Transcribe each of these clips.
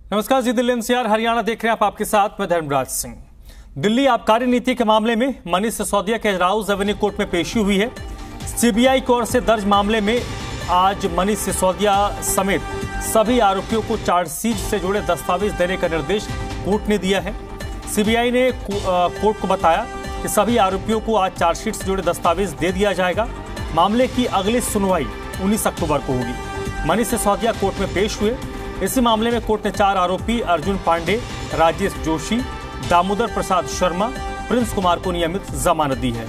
नमस्कार जी, दिल्ली एनसीआर हरियाणा देख रहे हैं आप, आपके साथ मैं धर्मराज सिंह। दिल्ली आबकारी नीति के मामले में मनीष सिसोदिया के राउज एवेन्यू कोर्ट में पेशी हुई है। सीबीआई की ओर से दर्ज मामले में आज मनीष सिसोदिया समेत सभी आरोपियों को चार्जशीट से जुड़े दस्तावेज देने का निर्देश कोर्ट ने दिया है। सीबीआई ने कोर्ट को बताया कि सभी आरोपियों को आज चार्जशीट से जुड़े दस्तावेज दे दिया जाएगा। मामले की अगली सुनवाई 19 अक्टूबर को होगी। मनीष सिसोदिया कोर्ट में पेश हुए। इसी मामले में कोर्ट ने 4 आरोपी अर्जुन पांडे, राजेश जोशी, दामोदर प्रसाद शर्मा, प्रिंस कुमार को नियमित जमानत दी है।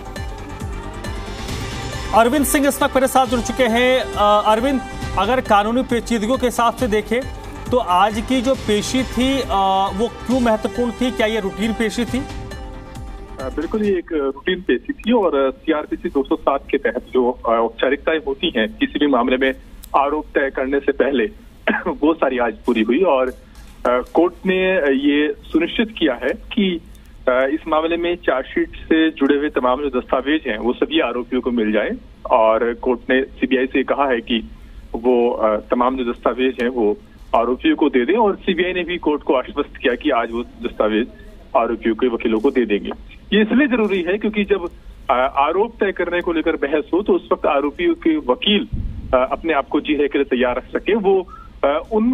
अरविंद सिंह इस वक्त मेरे साथ जुड़ चुके हैं। अरविंद, अगर कानूनी पेचीदगियों के हिसाब से देखें तो आज की जो पेशी थी वो क्यों महत्वपूर्ण थी? क्या ये रूटीन पेशी थी? बिल्कुल, ये एक रूटीन पेशी थी और सीआरपीसी 207 के तहत जो औपचारिकताएं होती हैं किसी भी मामले में आरोप तय करने से पहले वो सारी आज पूरी हुई और कोर्ट ने ये सुनिश्चित किया है कि इस मामले में चार्जशीट से जुड़े हुए तमाम जो दस्तावेज हैं वो सभी आरोपियों को मिल जाएं। और कोर्ट ने सीबीआई से कहा है कि वो तमाम जो दस्तावेज हैं वो आरोपियों को दे दें और सीबीआई ने भी कोर्ट को आश्वस्त किया कि आज वो दस्तावेज आरोपियों के वकीलों को दे देंगे। ये इसलिए जरूरी है क्योंकि जब आरोप तय करने को लेकर बहस हो तो उस वक्त आरोपियों के वकील अपने आप को जी के लिए तैयार रख सके, वो उन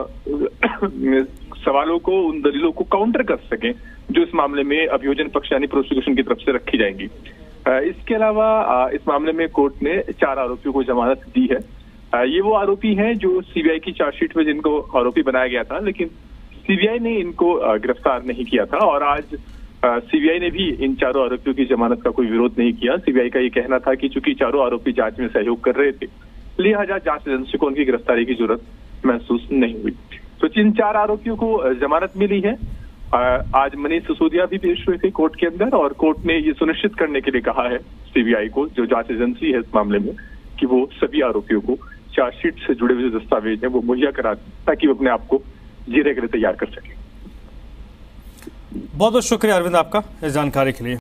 सवालों को, उन दलीलों को काउंटर कर सकें जो इस मामले में अभियोजन पक्ष यानी प्रोसिक्यूशन की तरफ से रखी जाएंगी। इसके अलावा इस मामले में कोर्ट ने 4 आरोपियों को जमानत दी है। ये वो आरोपी हैं जो सीबीआई की चार्जशीट में जिनको आरोपी बनाया गया था, लेकिन सीबीआई ने इनको गिरफ्तार नहीं किया था और आज सीबीआई ने भी इन 4 आरोपियों की जमानत का कोई विरोध नहीं किया। सीबीआई का ये कहना था कि चूंकि 4 आरोपी जांच में सहयोग कर रहे थे, लिहाजा जांच एजेंसी को उनकी गिरफ्तारी की जरूरत महसूस नहीं हुई। तो इन 4 आरोपियों को जमानत मिली है। आज मनीष सिसोदिया भी पेश हुए थे कोर्ट के अंदर और कोर्ट ने ये सुनिश्चित करने के लिए कहा है सीबीआई को, जो जांच एजेंसी है इस मामले में, कि वो सभी आरोपियों को चार्जशीट से जुड़े हुए दस्तावेज हैं वो मुहैया करा दें ताकि वो अपने आप को जीने के लिए तैयार कर सके। बहुत बहुत शुक्रिया अरविंद आपका इस जानकारी के लिए।